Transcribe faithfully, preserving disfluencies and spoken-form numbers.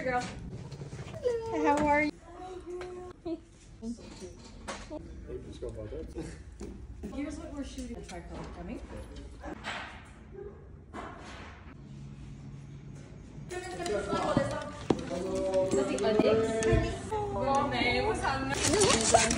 girl. How are you? Here's what we're shooting. A tripod coming. Kasi Onyx.